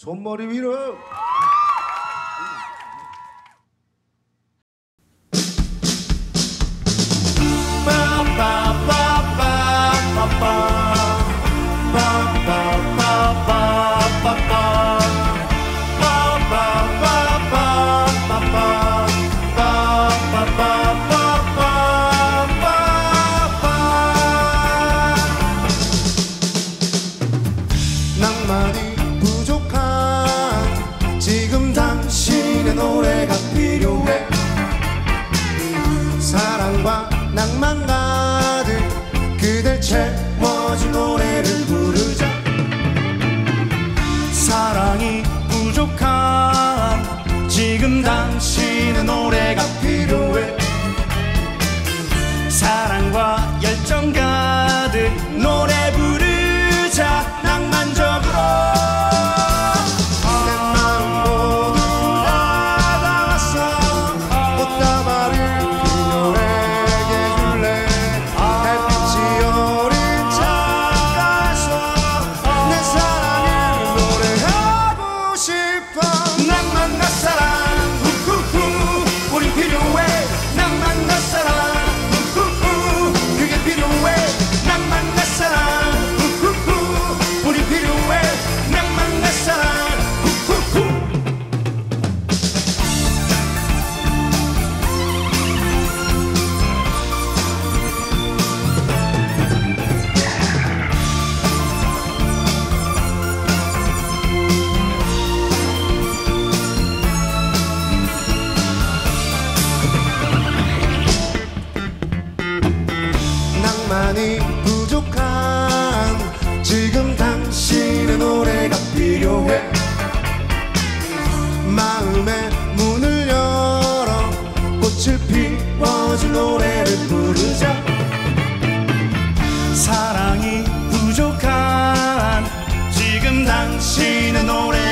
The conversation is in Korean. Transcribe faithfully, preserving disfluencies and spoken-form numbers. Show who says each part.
Speaker 1: 손머리 위로.
Speaker 2: 낭만이 부족한 지금 당신의 노래가 필요해. 사랑과 낭만 가득 그댈 채워줄 노래를 부르자. 사랑이 부족한 지금 당신의 노래가 필요해. 사랑과 열정 가득 노래 부르자. 낭만적으로 내 마음 모두 받아왔어. 꽃다발을 그녀에게 줄래. 달빛이 어린 창가에서 내 사랑을 노래하고 싶어. 낭만과 사랑 후후후 우린 필요해. 낭만과 사랑 후후후 그게 필요해. 낭만과 사랑 후후후 우린 필요해. 낭만과 사랑 후후후. 낭만이 부족한 지금 당신의 노래가 필요해. 마음의 문을 열어 꽃을 피워줄 노래를 부르자. 사랑이 부족한 지금 당신의 노래